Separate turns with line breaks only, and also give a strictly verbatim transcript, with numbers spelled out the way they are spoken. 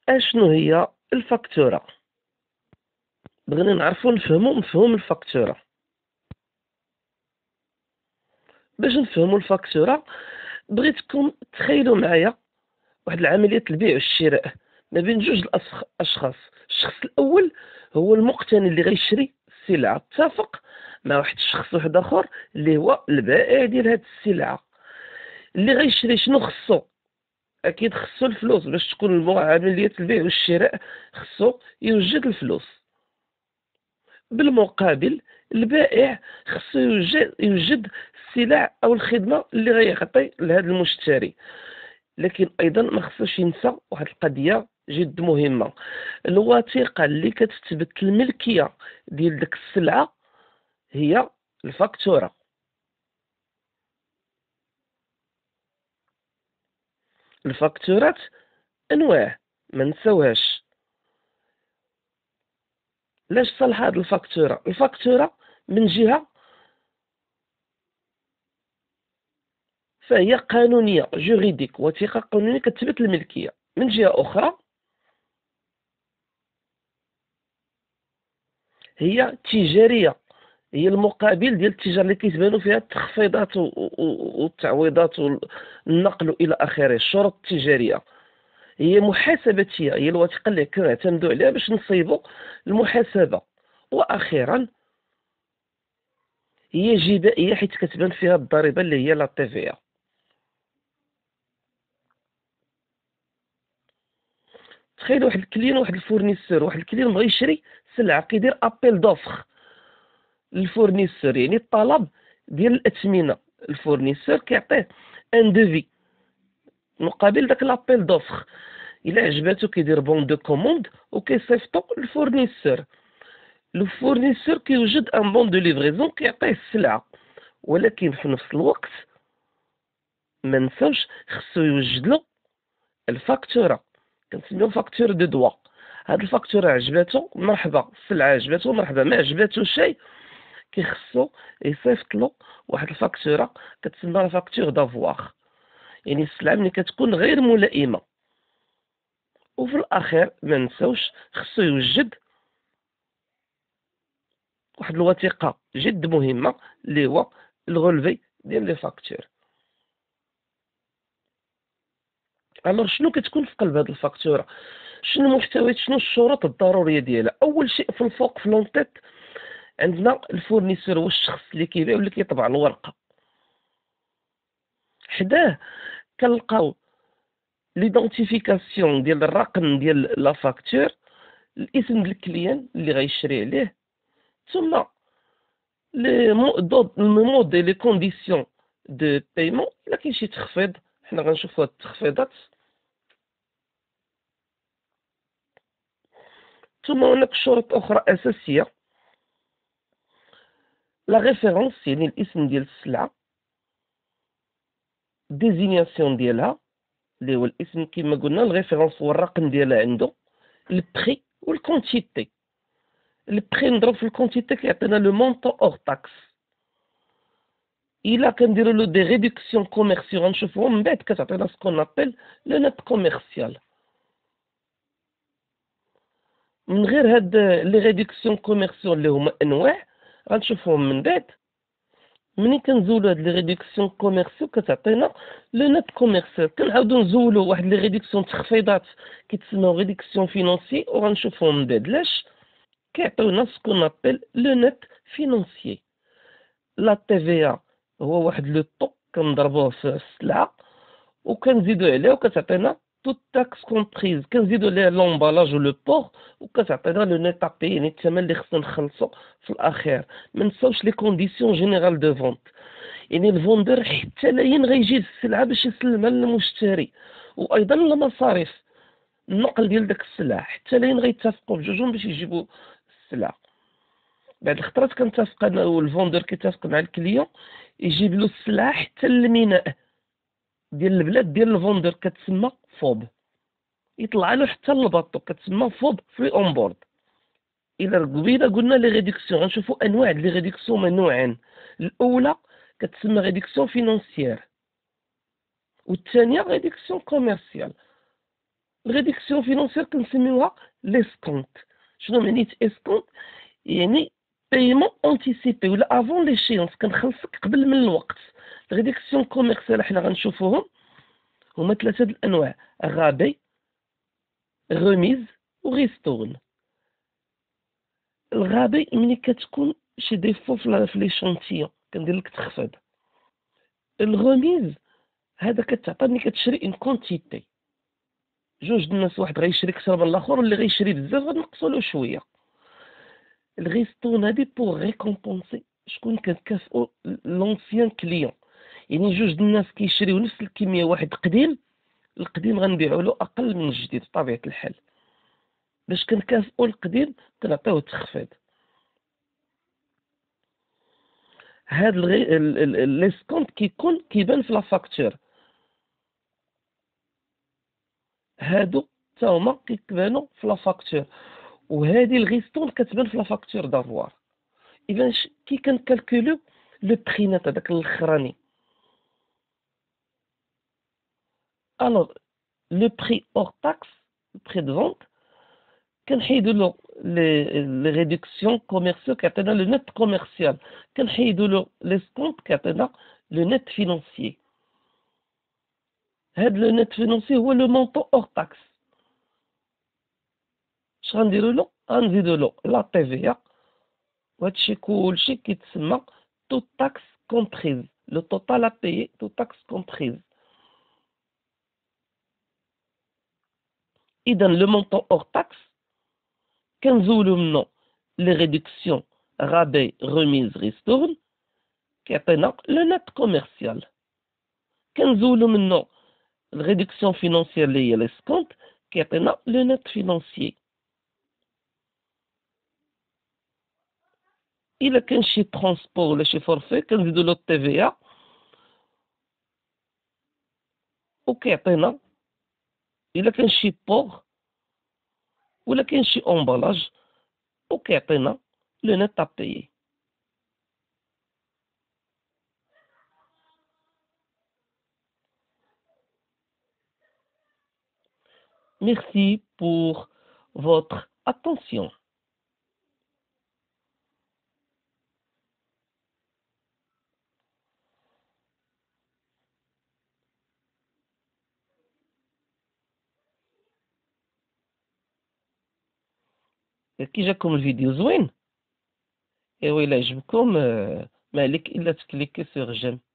اشنو هي الفاكتورة؟ بغينا نعرفو نفهمو مفهوم الفاكتورة. باش نفهمو الفاكتورة بغيتكم تخيلوا معايا واحد العملية البيع والشراء ما بين جوج الاشخاص. الشخص الاول هو المقتني اللي غيشري السلعة، اتفق مع واحد الشخص واحد اخر اللي هو البائع ديال هاد السلعة. اللي غيشري شنو خصو؟ اكيد خصو الفلوس باش تكون عملية البيع والشراء، خصو يوجد الفلوس. بالمقابل البائع خصو يوجد, يوجد السلع او الخدمة اللي غيعطي لهذا المشتري. لكن ايضا ما خصوش ينسى واحد القضية جد مهمة، الوثيقة اللي كتثبت الملكية ديال ديك السلعة هي الفاكتورة. الفاكتورات انواع ما نساوهاش. لاش صالحة هاد الفاكتورة؟ الفاكتورة من جهة فهي قانونية، جوريديك، وثيقة قانونية كتثبت الملكية. من جهة أخرى هي تجارية، هي المقابل ديال التجارة اللي كيتبانوا فيها التخفيضات والتعويضات والنقل إلى آخره. الشروط التجارية هي محاسبتية، هي الوثيقة اللي كنعتمدوا عليها باش نصيبوا المحاسبة. وأخيرا هي جبائية، حيت كتبان فيها الضريبة اللي هي لا تي في. تخيل واحد الكليون، واحد الفورنيسور، واحد الكليون بغى يشري سلعة، كيدير ابيل دوفر للفورنيسور، يعني الطلب ديال الأثمنة. الفورنيسور كيعطيه ان دوفي مقابل داك لابيل دوفر. الا عجباتو كيدير بون دو كوموند وكيصيفطو للفورنيسور. الفورنيسور كيوجد ان بون دو ليفريزون كيعطيه السلعة، ولكن في نفس الوقت ما نساوش خصو يوجد له الفاكتورة، كنسميو فاكتور دو دوا. هاد الفاكتورة عجباتو مرحبا، السلعة عجباتو مرحبا، ما عجباتو شيء كيخصو يصيفط له واحد الفاكتورة كتسمى فاكتور دافواغ، يعني السلعة ملي كتكون غير ملائمة. وفي الأخير ما نساوش خصو يوجد واحد الوثيقة جد مهمة اللي هو الغولفي ديال لي فاكتور. الوغ شنو كتكون في قلب هاد الفاكتورة؟ شنو المحتويات، شنو الشروط الضرورية ديالها؟ أول شيء في الفوق في لونتيت عندنا الفورنيسور، هو الشخص اللي كيبيع واللي كيطبع الورقة. حداه كنلقاو ليدونتيفيكاسيون ديال الرقم ديال لا فاكتور، الاسم ديال الكليان اللي غيشري عليه، ثم لي مود لي كونديسيون دو بايمون. الا كاين شي تخفيض حنا غنشوفوا هاد التخفيضات. ثم هناك شروط اخرى اساسيه، لا ريفيرونس يعني الاسم ديال السلعه، ديزينياسيون ديالها اللي هو الاسم كما قلنا، الريفيرونس هو الرقم ديالها عنده، البري والكونتيتي. البري نضرب في الكونتيتي كيعطينا لو مونطون اور تاكس. الا كنديروا له دي ريدكسيون كوميرسيال غنشوفوهم من بعد كتعطينا سكون ابل لو نت كوميرسيال. من غير هاد لي ريدكسيون كوميرسيال اللي هما انواع غنشوفوهم من بعد. ملي كنزولو هاد لي ريدكسيون كوميرسيال كتعطينا لو نت كوميرسيال. كنعاودو نزولو واحد لي ريدكسيون تخفيضات كيتسموا ريدكسيون فينونسي وغنشوفوهم من بعد. لاش كيعطيونا سكون ابل لو نت فينونسي. لا تي في هو واحد لو طو كنضربوه في السلعه وكنزيدو عليه وكتعطينا توت تاكس كومبريز، كنزيدو عليه لومبالاج و لو بور وكتعطينا لو نيت ابي، يعني الثمن اللي خصنا نخلصو في الاخير. ما نساوش لي كونديسيون جينيرال دو فونت، يعني الفوندور حتى لاين غيجي السلعه باش يسلمها للمشتري، وايضا المصاريف النقل ديال داك السلعه حتى لاين غيتفقوا بجوجهم باش يجيبوا السلعه. بعد الخطرات كنتفق انا والفوندور كيتفق مع الكليون يجيب له السلعه حتى للميناء ديال البلاد ديال الفوندور، كتسمى فوب. يطلع له حتى الباطو كتسمى فوب فري اون بورد. الى قبيله قلنا لي ريدكسيون غنشوفوا انواع لي ريدكسيون من نوعين. الاولى كتسمى ريدكسيون فينونسيير والثانيه ريدكسيون كوميرسيال. الريدكسيون فينانسيير كنسميوها ليسكونت. شنو معنيت اسكونت؟ يعني بايمون اونتيسيبي ولا افون ليشيونس، كنخلصك قبل من الوقت. الريدكسيون كوميرسيال حنا غنشوفوهم هما ثلاثه د الانواع: غابي، غوميز، وغيستورن. الغابي ملي كتكون شي ديفو في لي شونتيون كندير لك تخفيض. الغوميز هذا كتعطى ملي كتشري اون كونتيتي، جوج د الناس، واحد غيشري كثر من الاخر، واللي غيشري بزاف غنقصوا له شويه. الغيستون هادي بوغ ريكومبونسي شكون كنكافئو لونسيان كليون، يعني جوج د الناس كيشريو نفس الكميه، واحد قديم، القديم غنبيعو له اقل من الجديد بطبيعه الحال. باش كنكافئو القديم كنعطيوه تخفيض. هاد ليسكونت كيكون كيبان في لا فاكتور، هادو تا هما كيبانو في لا فاكتور، وهذه الغيستون كتبان في لا فاكتور دافوار. اذا كي كنكالكولو لو بري نت هذاك الاخراني، الوغ لو بري اور تاكس، بري دو فونت، كنحيدو له لي ريدكسيون كوميرسيال كيعطينا لو نت كوميرسيال، كنحيدو له لي سكونت كيعطينا لو نت فينانسيي. هاد لو نت فينانسيي هو لو مونطون اور تاكس. اش غنديرو له؟ غنزيدو له لا تي في ا، وهادشي كلشي كيتسمى تو تاكس كومبريز، لو توتال ا بايي تو تاكس كومبريز. اذا لو مونطون اور تاكس كنزولو منو لي ريدكسيون رابي، ريميز، ريستورن، كيعطينا لو نت كوميرسيال. كنزولو منو الريدكسيون فينانسيير اللي هي لي سكونت، كيعطينا لو نت فينانسيي. الا كان شي ترونسبور ولا شي فورفي كنزيدو له تي في ا، وكيعطينا الا كان شي بوغ ولا كاين شي امبالاج، وكيعطينا لو نت ا بايي. Merci pour votre attention. كي جاكم الفيديو زوين، ايوا الا عجبكم ما عليك الا تكليكي سور جيم.